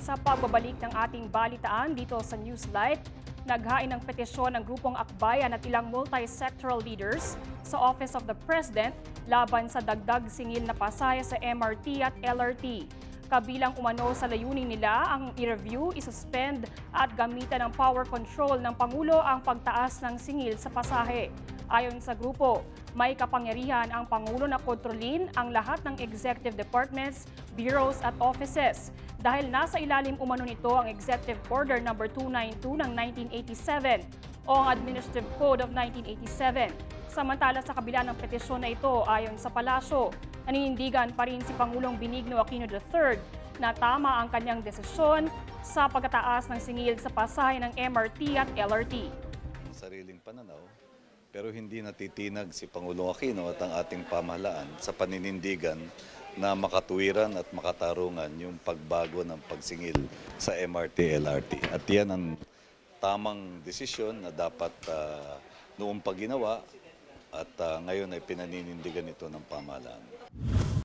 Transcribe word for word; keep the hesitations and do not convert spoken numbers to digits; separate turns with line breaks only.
Sa pagbabalik ng ating balitaan dito sa Newslight, naghain ng petisyon ng grupong AKBAYAN at ilang multisectoral leaders sa Office of the President laban sa dagdag singil na pasahe sa M R T at L R T. Kabilang umano sa layunin nila ang i-review, isuspend at gamitan ng power control ng Pangulo ang pagtaas ng singil sa pasahe. Ayon sa grupo, may kapangyarihan ang Pangulo na kontrolin ang lahat ng executive departments, bureaus at offices dahil nasa ilalim umano nito ang Executive Order number two ninety-two ng nineteen eighty-seven o ang Administrative Code of nineteen eighty-seven. Samantala sa kabila ng petisyon na ito, ayon sa palasyo, naninindigan pa rin si Pangulong Benigno Aquino the third na tama ang kanyang desisyon sa pagtataas ng singil sa pasahe ng M R T at L R T.
Sariling pananaw, pero hindi natitinag si Pangulong Aquino at ang ating pamahalaan sa paninindigan na makatuwiran at makatarungan yung pagbago ng pagsingil sa M R T, L R T. At yan ang tamang desisyon na dapat uh, noong pag ginawa at uh, ngayon ay pinaninindigan ito ng pamahalaan.